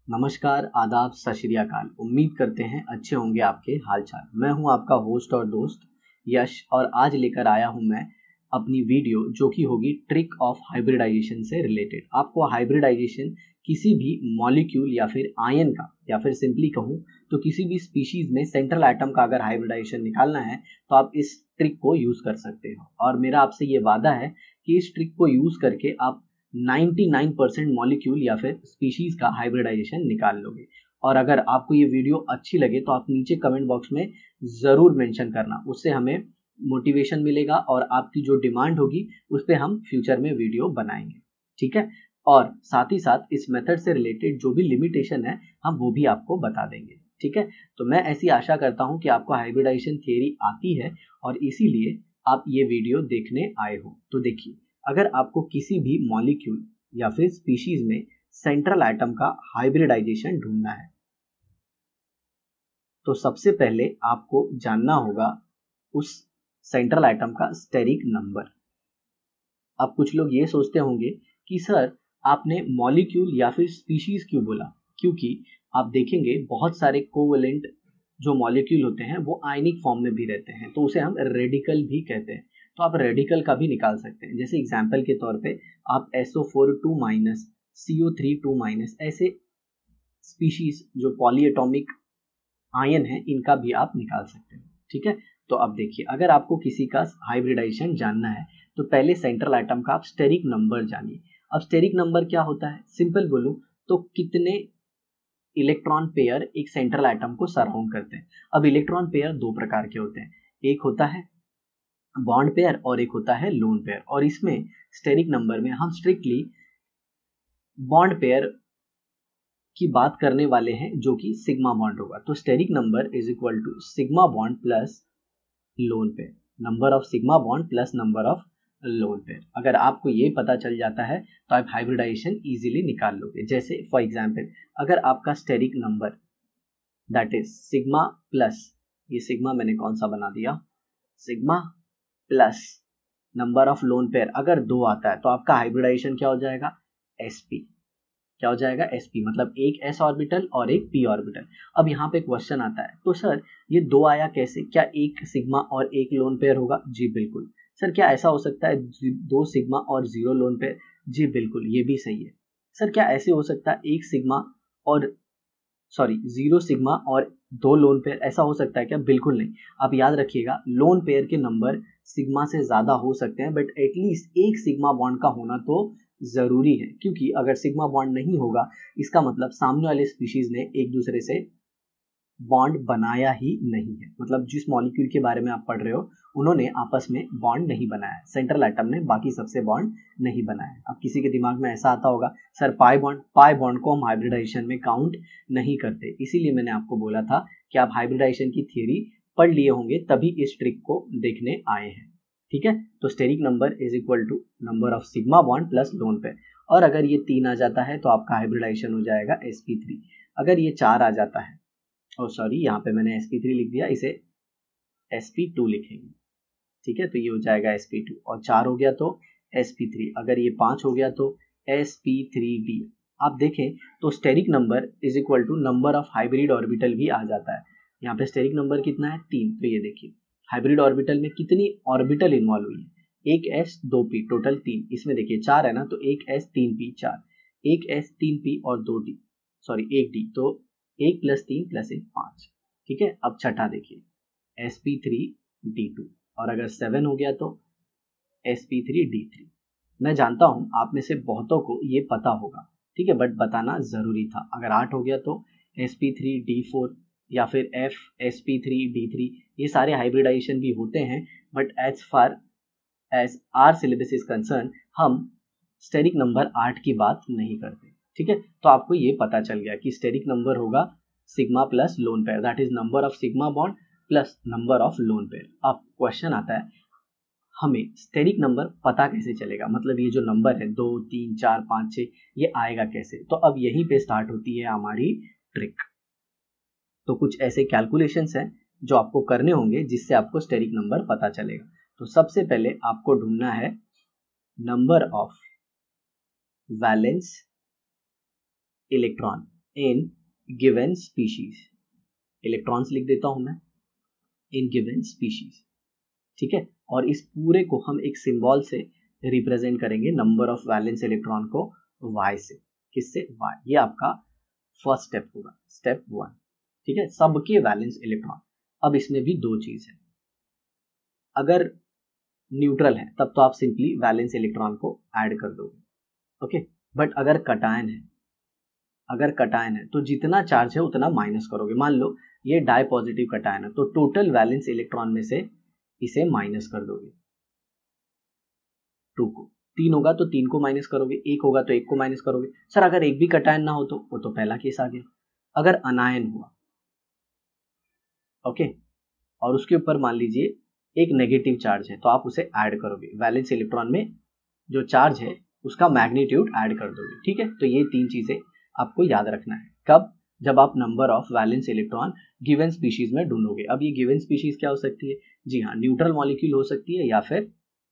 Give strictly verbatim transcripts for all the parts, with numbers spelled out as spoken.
नमस्कार, आदाब, सत श्री अकाल। उम्मीद करते हैं अच्छे होंगे आपके हालचाल। मैं हूं आपका होस्ट और दोस्त यश और आज लेकर आया हूं मैं अपनी वीडियो जो कि होगी ट्रिक ऑफ हाइब्रिडाइजेशन से रिलेटेड। आपको हाइब्रिडाइजेशन किसी भी मॉलिक्यूल या फिर आयन का या फिर सिंपली कहूं तो किसी भी स्पीशीज में सेंट्रल एटम का अगर हाइब्रिडाइजेशन निकालना है तो आप इस ट्रिक को यूज कर सकते हो। और मेरा आपसे ये वादा है कि इस ट्रिक को यूज करके आप निन्यानवे परसेंट मॉलिक्यूल या फिर स्पीशीज का हाइब्रिडाइजेशन निकाल लोगे। और अगर आपको ये वीडियो अच्छी लगे तो आप नीचे कमेंट बॉक्स में ज़रूर मेंशन करना, उससे हमें मोटिवेशन मिलेगा और आपकी जो डिमांड होगी उस पर हम फ्यूचर में वीडियो बनाएंगे, ठीक है। और साथ ही साथ इस मेथड से रिलेटेड जो भी लिमिटेशन है हम वो भी आपको बता देंगे, ठीक है। तो मैं ऐसी आशा करता हूँ कि आपको हाइब्रिडाइजेशन थियरी आती है और इसीलिए आप ये वीडियो देखने आए हो। तो देखिए, अगर आपको किसी भी मॉलिक्यूल या फिर स्पीशीज में सेंट्रल एटम का हाइब्रिडाइजेशन ढूंढना है तो सबसे पहले आपको जानना होगा उस सेंट्रल एटम का स्टेरिक नंबर। अब कुछ लोग ये सोचते होंगे कि सर आपने मॉलिक्यूल या फिर स्पीशीज क्यों बोला, क्योंकि आप देखेंगे बहुत सारे कोवेलेंट जो मॉलिक्यूल होते हैं वो आयनिक फॉर्म में भी रहते हैं, तो उसे हम रेडिकल भी कहते हैं। तो आप रेडिकल का भी निकाल सकते हैं। जैसे एग्जाम्पल के तौर पे आप S O four two minus C O three two minus ऐसे स्पीशीज जो पॉलीएटॉमिक आयन है इनका भी आप निकाल सकते हैं, ठीक है। तो अब देखिए, अगर आपको किसी का हाइब्रिडाइजेशन जानना है तो पहले सेंट्रल एटम का आप स्टेरिक नंबर जानिए। अब स्टेरिक नंबर क्या होता है, सिंपल बोलूं तो कितने इलेक्ट्रॉन पेयर एक सेंट्रल एटम को सराउंड करते हैं। अब इलेक्ट्रॉन पेयर दो प्रकार के होते हैं, एक होता है बॉन्ड पेयर और एक होता है लोन पेयर। और इसमें स्टेरिक नंबर में हम स्ट्रिक्टली बॉन्ड पेयर की बात करने वाले हैं जो कि सिग्मा बॉन्ड होगा। तो steric number is equal to sigma bond plus lone pair, number of sigma bond plus number of lone pair. अगर आपको ये पता चल जाता है तो आप हाइब्रिडाइजेशन इजीली निकाल लोगे। जैसे फॉर एग्जांपल, अगर आपका steric number that is sigma plus, ये सिग्मा मैंने कौन सा बना दिया, sigma plus number of lone pair अगर दो आता है तो आपका हाइब्रिडाइजेशन क्या हो जाएगा, sp। क्या हो जाएगा, sp, मतलब एक s ऑर्बिटल और एक p ऑर्बिटल। अब यहाँ पे क्वेश्चन आता है, तो सर ये दो आया कैसे, क्या एक सिग्मा और एक लोन पेयर होगा? जी बिल्कुल। सर क्या ऐसा हो सकता है दो सिग्मा और जीरो लोन पेयर? जी बिल्कुल, ये भी सही है। सर क्या ऐसे हो सकता है एक सिग्मा और सॉरी जीरो सिग्मा और दो लोन पेयर, ऐसा हो सकता है क्या? बिल्कुल नहीं। आप याद रखिएगा, लोन पेयर के नंबर सिग्मा से ज्यादा हो सकते हैं, बट एटलीस्ट एक सिग्मा बॉन्ड का होना तो जरूरी है, क्योंकि अगर सिग्मा बॉन्ड नहीं होगा इसका मतलब सामने वाले स्पीशीज ने एक दूसरे से बॉन्ड बनाया ही नहीं है। मतलब जिस मॉलिक्यूल के बारे में आप पढ़ रहे हो उन्होंने आपस में बॉन्ड नहीं बनाया है, सेंट्रल एटम ने बाकी सबसे बॉन्ड नहीं बनाया। अब किसी के दिमाग में ऐसा आता होगा, sir pi bond, pi bond को हम हाइब्रिडाइजेशन में काउंट नहीं करते। इसीलिए मैंने आपको बोला था कि आप हाइब्रिडाइजेशन की थियरी पढ़ लिए होंगे तभी इस ट्रिक को देखने आए हैं, ठीक है। तो steric number is equal to number of sigma bond plus lone pair. और अगर ये तीन आ जाता है तो आपका हाइब्रिडाइजेशन हो जाएगा एस पी थ्री। अगर ये चार आ जाता है, और सॉरी यहाँ पे मैंने एस पी थ्री लिख दिया, इसे एस पी टू लिखेंगे, ठीक है। तो ये हो जाएगा एस पी टू और चार हो गया तो एस पी थ्री। अगर ये पांच हो गया तो एस पी थ्री डी। आप देखें तो steric number is equal to number of hybrid orbital भी आ जाता है। यहाँ पे स्टेरिक नंबर कितना है, तीन। तो ये देखिए हाइब्रिड ऑर्बिटल में कितनी ऑर्बिटल इन्वॉल्व हुई है, एक एस दो पी, टोटल तीन। इसमें देखिए चार है ना, तो एक एस तीन पी चार, एक एस तीन पी और दो डी, सॉरी एक डी, तो एक प्लस तीन प्लस एक पाँच, ठीक है। अब छठा देखिए S P three D two, और अगर सेवन हो गया तो S P three D three. मैं जानता हूं आप में से बहुतों को ये पता होगा, ठीक है, बट बताना जरूरी था। अगर आठ हो गया तो S P three D four या फिर F S P three D three. ये सारे हाइब्रिडाइजेशन भी होते हैं, but as far as our syllabus is concern हम स्टेरिक नंबर आठ की बात नहीं करते, ठीक है। तो आपको ये पता चल गया कि स्टेरिक नंबर होगा sigma plus lone pair, that is number of sigma bond plus number of lone pair. अब क्वेश्चन आता है, हमें स्टेरिक नंबर पता कैसे चलेगा, मतलब ये जो नंबर है दो तीन चार पाँच छः ये आएगा कैसे? तो अब यहीं पे स्टार्ट होती है हमारी ट्रिक। तो कुछ ऐसे कैलकुलेशंस हैं जो आपको करने होंगे जिससे आपको स्टेरिक नंबर पता चलेगा। तो सबसे पहले आपको ढूंढना है number of valence electron. In given species, electrons लिख देता हूं मैं, इन गिवन स्पीशीज, ठीक है। और इस पूरे को हम एक सिंबल से रिप्रेजेंट करेंगे, नंबर ऑफ वैलेंस इलेक्ट्रॉन को y से, किससे, y। ये आपका फर्स्ट स्टेप होगा, स्टेप वन, ठीक है, सबके वैलेंस इलेक्ट्रॉन। अब इसमें भी दो चीज है, अगर न्यूट्रल है तब तो आप सिंपली वैलेंस इलेक्ट्रॉन को ऐड कर दोगे, ओके। बट अगर कटायन है, अगर कटायन है तो जितना चार्ज है उतना माइनस करोगे। मान लो ये डाई पॉजिटिव कटायन है तो टोटल वैलेंस इलेक्ट्रॉन में से इसे माइनस कर दोगे, टू को, तीन होगा तो तीन को माइनस करोगे, एक होगा तो एक को माइनस करोगे। सर अगर एक भी कटायन ना हो तो वो तो पहला केस आ गया। अगर अनायन हुआ, ओके, और उसके ऊपर मान लीजिए एक नेगेटिव चार्ज है तो आप उसे ऐड करोगे, वैलेंस इलेक्ट्रॉन में जो चार्ज है उसका मैग्नीट्यूड ऐड कर दोगे, ठीक है। तो ये तीन चीजें आपको याद रखना है, कब, जब आप number of valence electron given species में ढूंढोगे। अब ये गिवन स्पीशीज क्या हो सकती है, जी हाँ, न्यूट्रल मॉलिक्यूल हो सकती है या फिर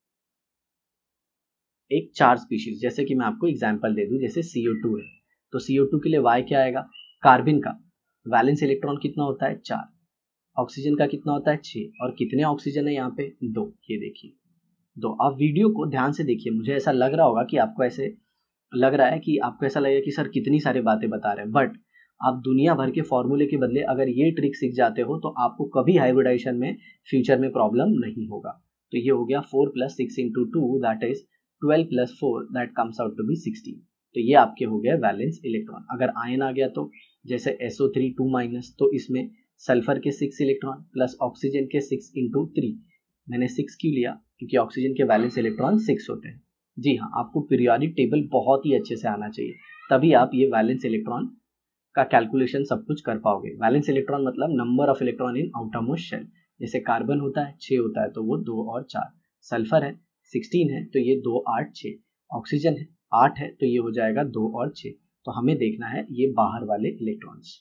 एक चार्ज स्पीशीज। जैसे कि मैं आपको एग्जांपल दे दूं, जैसे सी ओ टू है तो सी ओ टू के लिए Y क्या आएगा, कार्बन का वैलेंस इलेक्ट्रॉन कितना होता है, चार, ऑक्सीजन का कितना होता है, छह, और कितने ऑक्सीजन है यहाँ पे, दो, ये देखिए दो। आप वीडियो को ध्यान से देखिए, मुझे ऐसा लग रहा होगा कि आपको ऐसे लग रहा है कि आपको ऐसा लगेगा कि सर कितनी सारी बातें बता रहे हैं, बट आप दुनिया भर के फॉर्मूले के बदले अगर ये ट्रिक सीख जाते हो तो आपको कभी हाइब्रिडाइजेशन में फ्यूचर में प्रॉब्लम नहीं होगा। तो ये हो गया four plus six into two that is twelve plus four that comes out to be sixteen. तो ये आपके हो गए वैलेंस इलेक्ट्रॉन। अगर आयन आ गया तो जैसे S O three two minus, तो इसमें सल्फर के सिक्स इलेक्ट्रॉन प्लस ऑक्सीजन के सिक्स इंटू थ्री। मैंने सिक्स क्यों लिया, क्योंकि ऑक्सीजन के वैलेंस इलेक्ट्रॉन सिक्स होते हैं। जी हाँ, आपको पीरियोडिक टेबल बहुत ही अच्छे से आना चाहिए, तभी आप ये वैलेंस इलेक्ट्रॉन का कैलकुलेशन सब कुछ कर पाओगे। वैलेंस इलेक्ट्रॉन मतलब number of electron in outermost shell. जैसे कार्बन होता है छः होता है तो वो दो और चार, सल्फर है सिक्सटीन है तो ये दो आठ छः, ऑक्सीजन है आठ है तो ये हो जाएगा दो और छः। तो हमें देखना है ये बाहर वाले इलेक्ट्रॉन्स,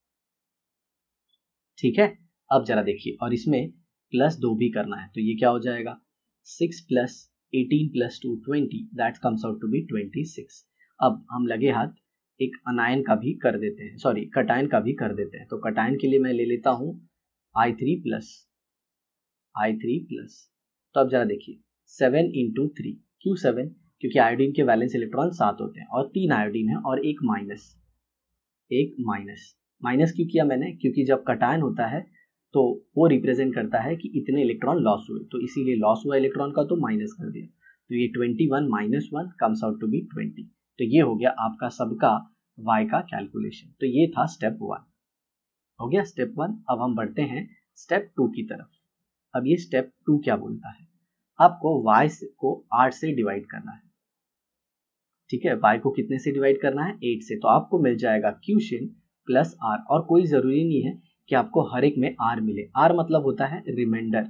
ठीक है। अब जरा देखिए, और इसमें प्लस दो भी करना है तो ये क्या हो जाएगा, six plus eighteen plus two twenty, that comes out to be twenty six. अब हम लगे हाथ एक अनायन का भी कर देते हैं, सॉरी कटायन का भी कर देते हैं। तो कटायन के लिए मैं ले लेता हूं I three plus I three plus. तो अब जरा देखिए, सेवन इंटू थ्री, क्यों सेवन, क्योंकि आयोडीन के वैलेंस इलेक्ट्रॉन सात होते हैं और तीन आयोडीन है और एक माइनस, एक माइनस माइनस क्यों किया मैंने, क्योंकि जब कटायन होता है तो वो रिप्रेजेंट करता है कि इतने इलेक्ट्रॉन लॉस हुए, तो इसीलिए लॉस हुआ इलेक्ट्रॉन का तो माइनस कर दिया। तो ये twenty one minus one comes out to be twenty. तो ये हो गया आपका सबका y का कैलकुलेशन। तो ये था स्टेप वन, हो गया स्टेप वन। अब हम बढ़ते हैं स्टेप टू की तरफ। अब ये स्टेप टू क्या बोलता है, आपको y को आठ से डिवाइड करना है, ठीक है। y को कितने से डिवाइड करना है, एट से। तो आपको मिल जाएगा क्यूशिन प्लस आर, और कोई जरूरी नहीं है कि आपको हर एक में आर मिले। आर मतलब होता है रिमाइंडर,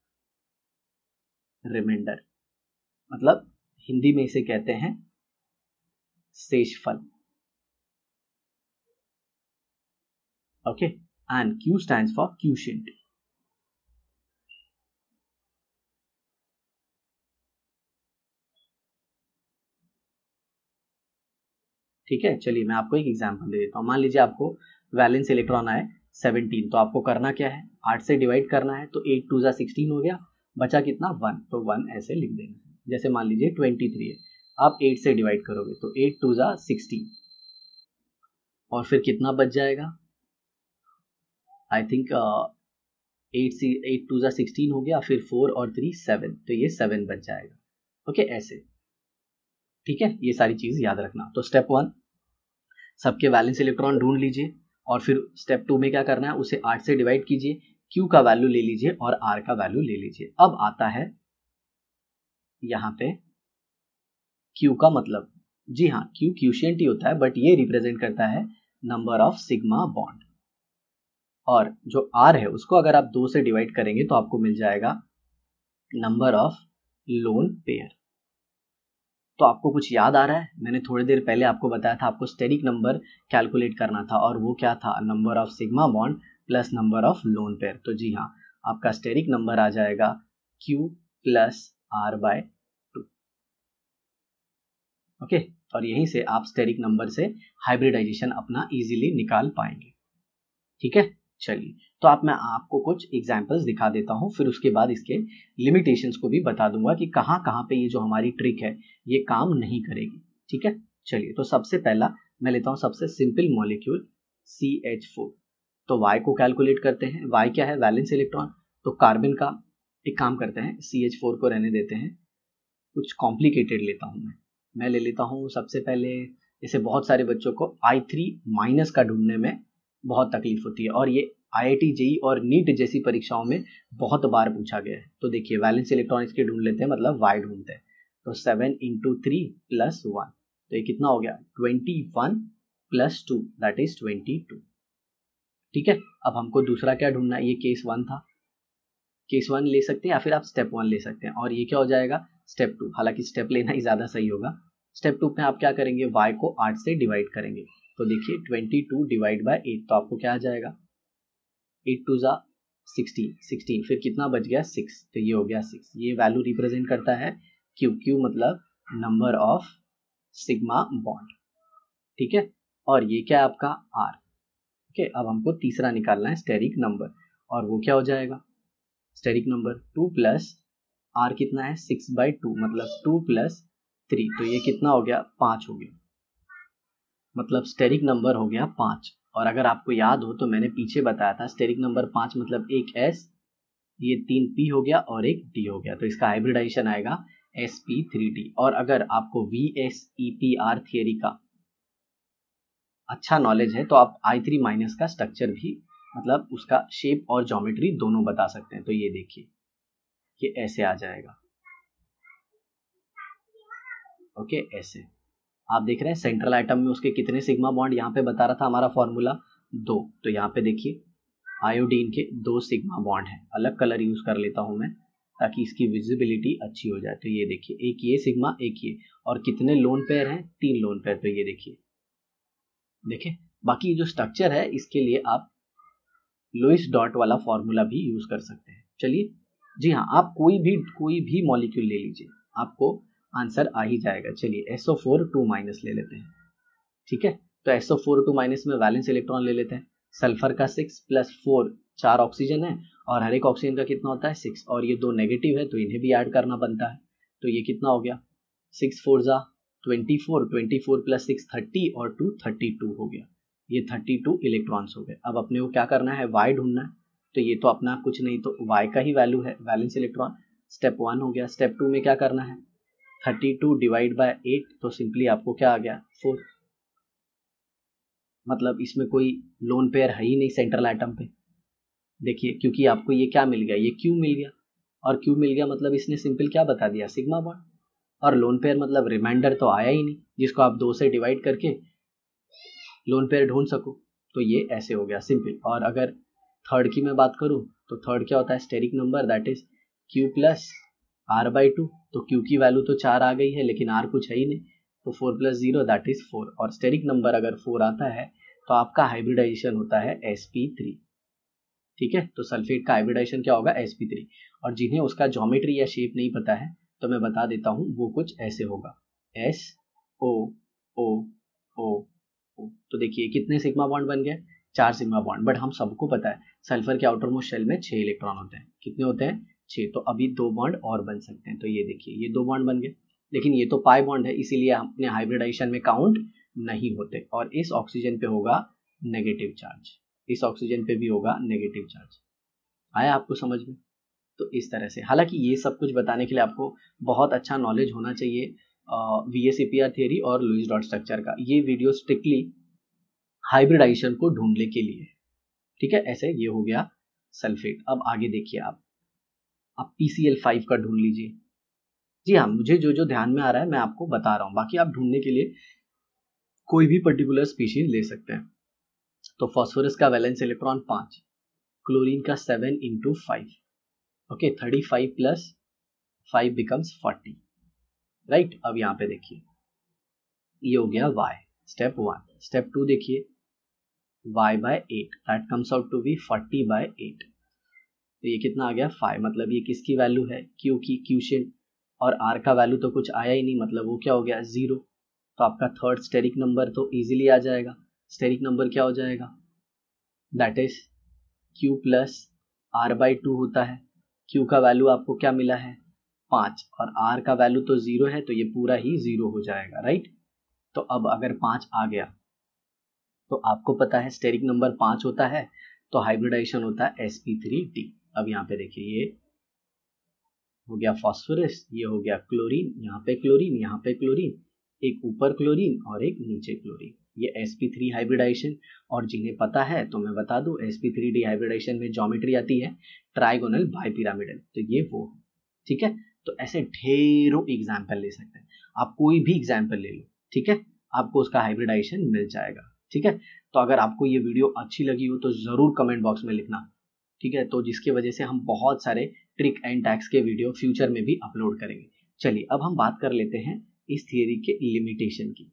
रिमाइंडर मतलब हिंदी में इसे कहते हैं शेषफल, okay. And Q stands for quotient, ठीक है। चलिए मैं आपको एक एग्जांपल दे देता हूँ। मान लीजिए आपको वैलेंस इलेक्ट्रॉन आए सेवनटीन, तो आपको करना क्या है, आठ से डिवाइड करना है। तो एट टू जा सिक्सटीन हो गया, बचा कितना, वन, तो वन ऐसे लिख देना है। जैसे मान लीजिए ट्वेंटी थ्री है, आप एट से डिवाइड करोगे तो एट टू जा सिक्सटीन, और फिर कितना बच जाएगा, I think eight see eight two जा सिक्सटीन हो गया, फिर फोर और थ्री सेवन, तो ये सेवन बच जाएगा, ओके ऐसे, ठीक है। ये सारी चीज याद रखना। तो स्टेप वन, सबके वैलेंस इलेक्ट्रॉन ढूंढ लीजिए, और फिर स्टेप टू में क्या करना है, उसे आठ से डिवाइड कीजिए, Q का वैल्यू ले लीजिए और R का वैल्यू ले लीजिए। अब आता है यहाँ पे Q का मतलब, जी हाँ Q क्यूशिएंट ही होता है, बट ये रिप्रेजेंट करता है नंबर ऑफ सिग्मा बॉन्ड, और जो R है उसको अगर आप दो से डिवाइड करेंगे तो आपको मिल जाएगा नंबर ऑफ लोन पेयर। तो आपको कुछ याद आ रहा है, मैंने थोड़ी देर पहले आपको बताया था आपको स्टेरिक नंबर कैलकुलेट करना था, और वो क्या था, number of sigma bond plus number of lone pair. तो जी हाँ, आपका स्टेरिक नंबर आ जाएगा Q plus R by two, okay, और यहीं से आप स्टेरिक नंबर से हाइब्रिडाइजेशन अपना इजीली निकाल पाएंगे। ठीक है, चलिए तो आप मैं आपको कुछ एग्जांपल्स दिखा देता हूँ, फिर उसके बाद इसके लिमिटेशंस को भी बता दूंगा कि कहाँ कहाँ पे ये जो हमारी ट्रिक है ये काम नहीं करेगी। ठीक है, चलिए तो सबसे पहला मैं लेता हूँ सबसे simple molecule C H four. तो Y को कैलकुलेट करते हैं। Y क्या है? Valence electron. तो कार्बन का एक काम करते हैं, सी एच फोर को रहने देते हैं, कुछ कॉम्प्लिकेटेड लेता हूँ मैं मैं ले लेता हूँ सबसे पहले, जैसे बहुत सारे बच्चों को आई थ्री माइनस का ढूंढने में बहुत तकलीफ होती है और ये आई आई टी जे ई और नीट जैसी परीक्षाओं में बहुत बार पूछा गया है। तो देखिए वैलेंस इलेक्ट्रॉन इसके ढूंढ लेते हैं, मतलब वाई ढूंढते हैं। तो seven into three plus one, तो ये कितना हो गया? Twenty one plus two that is twenty two. ठीक है, अब हमको दूसरा क्या ढूंढना है? ये केस वन था, केस वन ले सकते हैं या फिर आप स्टेप वन ले सकते हैं, और ये क्या हो जाएगा? Step to. हालांकि स्टेप लेना ही ज़्यादा सही होगा। स्टेप टू में आप क्या करेंगे? y को आठ से डिवाइड करेंगे। तो देखिए twenty two divide by eight, तो आपको क्या आ जाएगा? एट टू ज़ा सिक्सटीन, सिक्सटीन फिर कितना बच गया? सिक्स, तो ये हो गया सिक्स। ये वैल्यू रिप्रेजेंट करता है क्यू, क्यू मतलब नंबर ऑफ सिग्मा बॉन्ड। ठीक है, और ये क्या है आपका? आर। ओके, अब हमको तीसरा निकालना है स्टेरिक नंबर, और वो क्या हो जाएगा? Steric number two plus R कितना है? सिक्स बाई टू, मतलब टू प्लस थ्री, तो ये कितना हो गया? पाँच हो गया, मतलब स्टेरिक नंबर हो गया पाँच। और अगर आपको याद हो तो मैंने पीछे बताया था स्टेरिक नंबर पाँच मतलब एक एस, ये तीन पी हो गया और एक डी हो गया, तो इसका हाइब्रिडाइजेशन आएगा एस पी थ्री डी। और अगर आपको V S E P R theory का अच्छा नॉलेज है तो आप आई थ्री माइनस का स्ट्रक्चर भी, मतलब उसका शेप और ज्योमेट्री दोनों बता सकते हैं। तो ये देखिए ये ऐसे आ जाएगा। ओके, ऐसे आप देख रहे हैं सेंट्रल आइटम में उसके कितने सिग्मा बॉन्ड, यहाँ पे बता रहा था हमारा फॉर्मूला दो, तो यहाँ पे देखिए आयोडीन के दो सिग्मा बॉन्ड हैं। अलग कलर यूज कर लेता हूँ मैं ताकि इसकी विजिबिलिटी अच्छी हो जाए। तो ये देखिए एक ये सिग्मा, एक ये, और कितने लोन पेयर हैं? तीन लोन पेयर। तो ये देखिए देखिए बाकी जो स्ट्रक्चर है इसके लिए आप लुईस डॉट वाला फॉर्मूला भी यूज कर सकते हैं। चलिए, जी हाँ, आप कोई भी कोई भी मॉलिक्यूल ले लीजिए, आपको आंसर आ ही जाएगा। चलिए S O four two minus ले लेते हैं। ठीक है, तो S O four two minus में वैलेंस इलेक्ट्रॉन ले लेते हैं। सल्फर का सिक्स प्लस फोर, चार ऑक्सीजन है और हर एक ऑक्सीजन का कितना होता है? सिक्स, और ये दो नेगेटिव है तो इन्हें भी ऐड करना बनता है। तो ये कितना हो गया? सिक्स फोर जा twenty four, twenty four plus six thirty और टू थर्टी टू हो गया। ये थर्टी टू इलेक्ट्रॉन्स हो गए। अब अपने को क्या करना है? वाई ढूंढना है। तो ये तो अपना कुछ नहीं, तो वाई का ही वैल्यू है वैलेंस इलेक्ट्रॉन। स्टेप वन हो गया। स्टेप टू में क्या करना है? Thirty two divide by eight, तो सिंपली आपको क्या आ गया? फोर। मतलब इसमें कोई लोन पेयर है ही नहीं सेंट्रल आइटम पे। देखिए क्योंकि आपको ये क्या मिल गया? ये क्यू मिल गया, और क्यू मिल गया मतलब इसने सिंपल क्या बता दिया? Sigma bond. और लोन पेयर मतलब रिमाइंडर तो आया ही नहीं जिसको आप दो से डिवाइड करके लोन पेयर ढूंढ सको। तो ये ऐसे हो गया सिंपल। और अगर थर्ड की मैं बात करूं तो थर्ड क्या होता है? Steric number that is Q plus R by two. तो क्यू की वैल्यू तो चार आ गई है लेकिन आर कुछ है ही नहीं, तो four plus zero that is four. और स्टेरिक नंबर अगर फोर आता है तो आपका हाइब्रिडाइजेशन होता है एस पी थ्री। ठीक है, तो सल्फेट का हाइब्रिडाइजेशन क्या होगा? S P three. और जिन्हें उसका ज्योमेट्री या शेप नहीं पता है तो मैं बता देता हूँ, वो कुछ ऐसे होगा एस ओ ओ ओ ओ। तो देखिए कितने सिग्मा बॉन्ड बन गए? चार सिग्मा बॉन्ड। बट हम सबको पता है सल्फर के आउटर मोस्ट शेल में छह इलेक्ट्रॉन होते हैं। कितने होते हैं? छह। तो अभी दो बॉन्ड और बन सकते हैं। तो ये देखिए ये दो बॉन्ड बन गए, लेकिन ये तो पाई बॉन्ड है इसीलिए अपने हाइब्रिडाइजेशन में काउंट नहीं होते। और इस ऑक्सीजन पे होगा नेगेटिव चार्ज, इस ऑक्सीजन पे भी होगा नेगेटिव चार्ज। आया आपको समझ में? तो इस तरह से, हालांकि ये सब कुछ बताने के लिए आपको बहुत अच्छा नॉलेज होना चाहिए V S E P R theory और लुईस डॉट स्ट्रक्चर का। ये वीडियो स्ट्रिक्टली हाइब्रिडाइजेशन को ढूंढने के लिए। ठीक है, ऐसे ये हो गया सल्फेट। अब आगे देखिए आप आप पी सी एल फाइव का ढूंढ लीजिए। जी हाँ, मुझे जो जो ध्यान में आ रहा है मैं आपको बता रहा हूँ, बाकी आप ढूंढने के लिए कोई भी पर्टिकुलर स्पीशीज ले सकते हैं। तो फॉस्फोरस का वैलेंस इलेक्ट्रॉन पाँच, क्लोरीन का seven into five. Okay, thirty five plus five becomes forty. Right, अब यहाँ पे देखिए ये हो गया y, step one. Step two देखिए y by eight, that comes out to be forty by eight. तो ये कितना आ गया? फाइव। मतलब ये किसकी वैल्यू है? q की, क्यूशेंट। और r का वैल्यू तो कुछ आया ही नहीं, मतलब वो क्या हो गया? जीरो। तो आपका थर्ड स्टेरिक नंबर तो इजीली आ जाएगा। स्टेरिक नंबर क्या हो जाएगा, that is Q plus R by two होता है। Q का वैल्यू आपको क्या मिला है, पाँच, और R का वैल्यू तो जीरो है, तो ये पूरा ही जीरो हो जाएगा, राइट। तो अब अगर पाँच आ गया तो आपको पता है स्टेरिक नंबर पाँच होता है, तो हाइब्रिडाइजेशन होता है एस पी थ्री डी। अब यहाँ पे देखिए, ये हो गया फास्फोरस, ये हो गया क्लोरीन, यहाँ पे क्लोरीन, यहाँ पे क्लोरीन, एक ऊपर क्लोरीन और एक नीचे क्लोरीन, ये एस पी थ्री हाइब्रिडाइजेशन। और जिन्हें पता है तो मैं बता दूं, S P three D hybridization में ज्योमेट्री आती है ट्राइगोनल बाइपिरामिडल, तो ये वो है, ठीक है। तो ऐसे ढेरों एग्जाम्पल ले सकते हैं आप, कोई भी एग्जाम्पल ले लो, ठीक है, आपको उसका हाइब्रिडाइजेशन मिल जाएगा, ठीक है। तो अगर आपको ये वीडियो अच्छी लगी हो तो जरूर कमेंट बॉक्स में लिखना, ठीक है, तो जिसकी वजह से हम बहुत सारे ट्रिक एंड टैक्स के वीडियो फ्यूचर में भी अपलोड करेंगे। चलिए अब हम बात कर लेते हैं इस थियरी के लिमिटेशन की।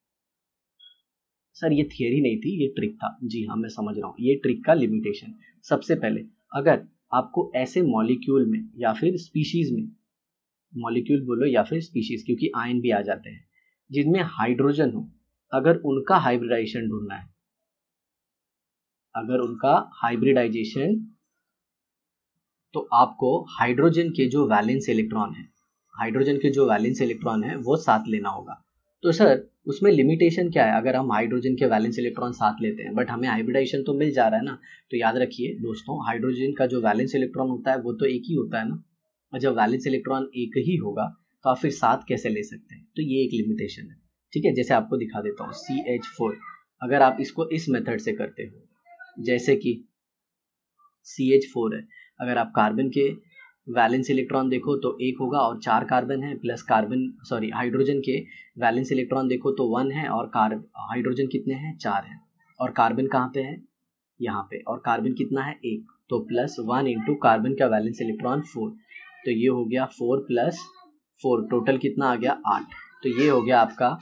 सर ये थियरी नहीं थी, ये ट्रिक था। जी हाँ, मैं समझ रहा हूँ, ये ट्रिक का लिमिटेशन। सबसे पहले अगर आपको ऐसे मॉलिक्यूल में या फिर स्पीशीज में, मॉलिक्यूल बोलो या फिर स्पीशीज, क्योंकि आयन भी आ जाते हैं, जिनमें हाइड्रोजन हो, अगर उनका हाइब्रिडाइजेशन ढूंढना है, अगर उनका हाइब्रिडाइजेशन, तो आपको हाइड्रोजन के जो वैलेंस इलेक्ट्रॉन है, हाइड्रोजन के जो वैलेंस इलेक्ट्रॉन है वो साथ लेना होगा। तो सर उसमें लिमिटेशन क्या है, अगर हम हाइड्रोजन के वैलेंस इलेक्ट्रॉन साथ लेते हैं बट हमें हाइब्रिडाइजेशन तो मिल जा रहा है ना। तो याद रखिए दोस्तों, हाइड्रोजन का जो वैलेंस इलेक्ट्रॉन होता है वो तो एक ही होता है ना, और जब वैलेंस इलेक्ट्रॉन एक ही होगा तो आप फिर साथ कैसे ले सकते हैं, तो ये एक लिमिटेशन है, ठीक है। जैसे आपको दिखा देता हूँ, सी एच फोर, अगर आप इसको इस मेथड से करते हो, जैसे कि सी एच फोर है, अगर आप कार्बन के वैलेंस इलेक्ट्रॉन देखो तो एक होगा और चार कार्बन है, प्लस कार्बन सॉरी हाइड्रोजन के वैलेंस इलेक्ट्रॉन देखो तो वन है और कार्ब हाइड्रोजन कितने हैं, चार हैं, और कार्बन कहाँ पे है, यहाँ पे, और कार्बन कितना है, एक, तो प्लस वन इंटू कार्बन का वैलेंस इलेक्ट्रॉन फोर, तो ये हो गया फोर प्लस फोर, टोटल कितना आ गया, आठ। तो ये हो गया आपका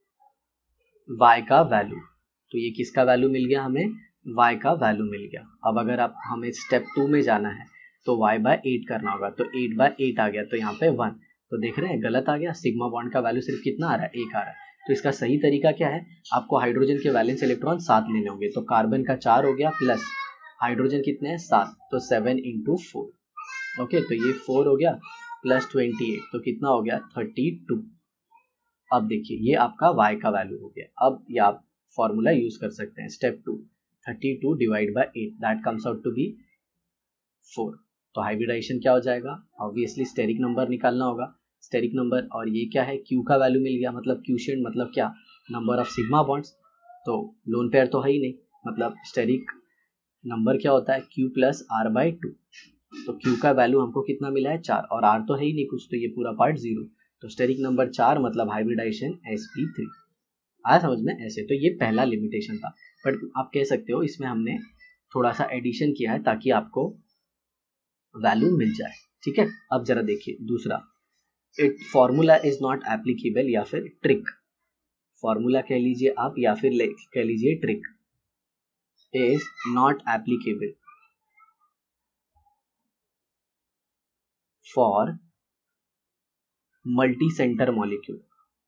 y का वैल्यू। तो ये किसका वैल्यू मिल गया हमें, y का वैल्यू मिल गया। अब अगर आप हमें स्टेप टू में जाना है तो y बाय एट करना होगा, तो एट बाय एट आ गया, तो यहाँ पे वन, तो देख रहे हैं गलत आ गया, सिग्मा बॉन्ड का वैल्यू सिर्फ कितना आ रहा है, एक आ रहा है। तो इसका सही तरीका क्या है, आपको हाइड्रोजन के वैलेंस इलेक्ट्रॉन सात लेने होंगे, तो कार्बन का चार हो गया प्लस हाइड्रोजन कितने हैं, सात, तो सेवन इंटू फोर, ओके, तो ये फोर हो गया प्लस ट्वेंटी एट, तो कितना हो गया, थर्टी टू। अब देखिए ये आपका y का वैल्यू हो गया। अब ये आप फॉर्मूला यूज कर सकते हैं, step two, thirty two divide by eight, that comes out to be four. तो हाइब्रिडाइजेशन क्या हो जाएगा, ऑब्वियसली स्टेरिक नंबर निकालना होगा, स्टेरिक नंबर, और ये क्या है, Q का वैल्यू मिल गया, मतलब क्यूशेंट मतलब क्या, नंबर ऑफ सिग्मा बॉन्ड्स, तो लोन पेयर तो है ही नहीं, मतलब स्टेरिक नंबर क्या होता है, Q plus R by two, तो Q का वैल्यू हमको कितना मिला है, चार, और R तो है ही नहीं कुछ, तो ये पूरा पार्ट जीरो, तो स्टेरिक नंबर चार मतलब हाइब्रिडाइजेशन एस पी थ्री। आया समझ में, ऐसे। तो ये पहला लिमिटेशन था, बट आप कह सकते हो इसमें हमने थोड़ा सा एडिशन किया है ताकि आपको वैल्यू मिल जाए, ठीक है। अब जरा देखिए दूसरा, it formula is not applicable या फिर ट्रिक, फॉर्मूला कह लीजिए आप या फिर कह लीजिए trick, is not applicable for multi center molecule,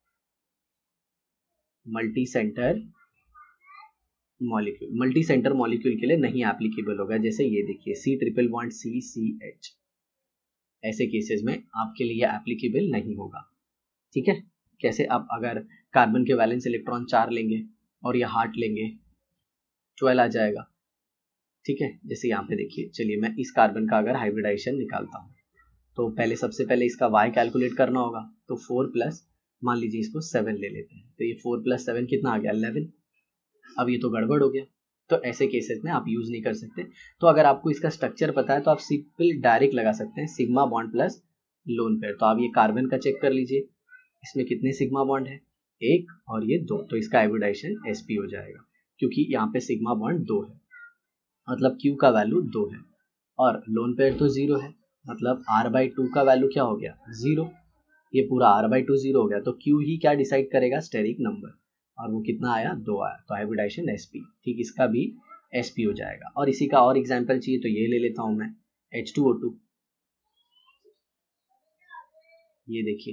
multi center molecule, multi center molecule के लिए नहीं एप्लीकेबल होगा। जैसे ये देखिए C triple bond C C H, ऐसे केसेस में आपके लिए एप्लीकेबल नहीं होगा, ठीक है। कैसे, आप अगर कार्बन के वैलेंस इलेक्ट्रॉन चार लेंगे और ये हार्ट लेंगे, ट्वेल्व आ जाएगा, ठीक है। जैसे यहाँ पे देखिए, चलिए मैं इस कार्बन का अगर हाइब्रिडाइजेशन निकालता हूँ, तो पहले सबसे पहले इसका y कैलकुलेट करना होगा, तो फोर प्लस, मान लीजिए इसको सेवन ले लेते हैं, तो ये फोर प्लस सेवन कितना आ गया, इलेवन। अब ये तो गड़बड़ हो गया, तो ऐसे केसेस में आप यूज नहीं कर सकते। तो अगर आपको इसका स्ट्रक्चर पता है तो आप सिंपल डायरेक्ट लगा सकते हैं, sigma bond plus lone pair. तो आप ये कार्बन का चेक कर लीजिए, इसमें कितने सिग्मा बॉन्ड है, एक और ये दो, तो इसका हाइब्रिडाइजेशन एसपी हो जाएगा, क्योंकि यहाँ पे सिग्मा बॉन्ड दो है, मतलब क्यू का वैल्यू दो है, और लोन पेयर तो जीरो है, मतलब आर बाई टू का वैल्यू क्या हो गया, जीरो, ये पूरा आर बाई टू जीरो हो गया, तो क्यू ही क्या डिसाइड करेगा, स्टेरिक नंबर, और वो कितना आया, दो आया, तो हाइब्रिडाइजेशन एसपी, ठीक, इसका भी एसपी हो जाएगा। और इसी का और एग्जांपल चाहिए तो ये ले लेता हूं मैं, एच टू ओ टू, ये देखिए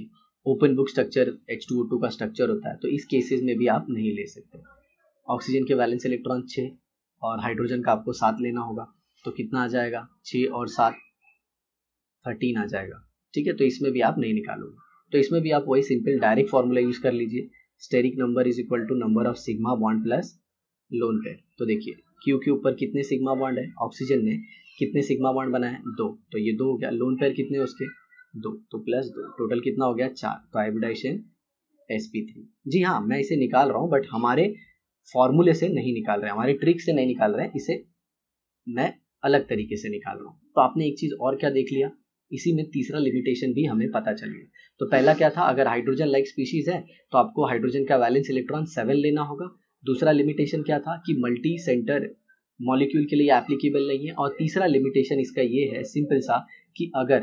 open book structure H two O two का स्ट्रक्चर होता है, तो इस केसेस में भी आप नहीं ले सकते। ऑक्सीजन के वैलेंस इलेक्ट्रॉन छः और हाइड्रोजन का आपको सात लेना होगा, तो कितना आ जाएगा, छः और सात थर्टीन आ जाएगा, ठीक है। तो इसमें भी आप नहीं निकालोगे, तो इसमें भी आप वही सिंपल डायरेक्ट फॉर्मूला यूज कर लीजिए, steric number is equal to number of sigma bond plus lone pair. तो देखिए क्यू के ऊपर कितने सिग्मा बॉन्ड है, ऑक्सीजन ने कितने सिग्मा बॉन्ड बनाए, दो, तो ये दो हो गया, लोन पेयर कितने उसके, दो, तो प्लस दो, टोटल कितना हो गया, चार, तो हाइब्रिडाइजेशन एस पी थ्री। जी हाँ, मैं इसे निकाल रहा हूँ बट हमारे फॉर्मूले से नहीं निकाल रहे हैं, हमारे ट्रिक से नहीं निकाल रहे हैं, इसे मैं अलग तरीके से निकाल रहा हूँ। तो आपने एक चीज और क्या देख लिया, इसी में तीसरा लिमिटेशन भी हमें पता चल गया। तो पहला क्या था, अगर हाइड्रोजन लाइक स्पीशीज है तो आपको हाइड्रोजन का वैलेंस इलेक्ट्रॉन सेवन लेना होगा। दूसरा लिमिटेशन क्या था कि मल्टी सेंटर मॉलिक्यूल के लिए एप्लीकेबल नहीं है। और तीसरा लिमिटेशन इसका ये है सिंपल सा कि अगर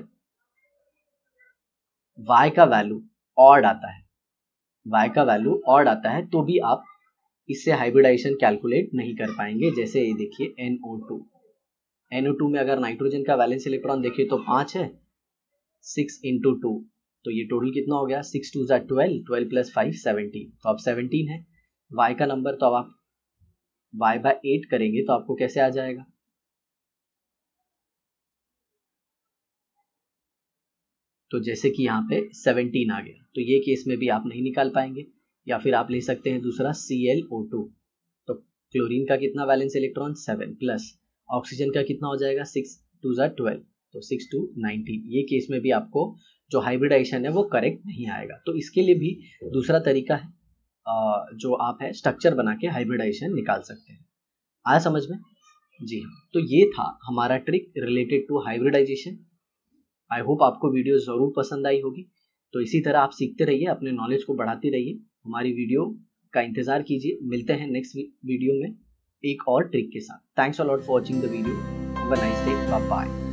y का वैल्यू ऑड आता है, y का वैल्यू ऑड आता है तो भी आप इससे हाइब्रिडाइजेशन कैलकुलेट नहीं कर पाएंगे। जैसे ये देखिए N O two, N O two में अगर नाइट्रोजन का वैलेंस इलेक्ट्रॉन देखिए तो पाँच है, सिक्स इंटू टू, तो ये टोटल कितना हो गया, सिक्स टू ज़ा twelve, twelve plus five seventeen, तो अब सेवनटीन है। y का नंबर तो अब आप y बाय एट करेंगे तो आपको कैसे आ जाएगा, तो जैसे कि यहाँ पे सेवनटीन आ गया, तो ये केस में भी आप नहीं निकाल पाएंगे। या फिर आप ले सकते हैं दूसरा सी एल ओ टू, तो क्लोरीन का कितना valence electron, seven, plus oxygen का कितना हो जाएगा, सिक्स टू ज़ा ट्वेल्व, तो सिक्स टू नाइनटीन। ये केस में भी आपको जो हाइब्रिडाइजेशन है वो करेक्ट नहीं आएगा। तो इसके लिए भी दूसरा तरीका है, जो आप है स्ट्रक्चर बना के हाइब्रिडाइजेशन निकाल सकते हैं। आया समझ में? जी हाँ, तो ये था हमारा trick related to hybridization. I hope आपको वीडियो ज़रूर पसंद आई होगी। तो इसी तरह आप सीखते रहिए, अपने नॉलेज को बढ़ाते रहिए, हमारी वीडियो का इंतज़ार कीजिए। मिलते हैं नेक्स्ट वीडियो में एक और ट्रिक के साथ। Thanks a lot for watching the video. Have a nice day, bye bye.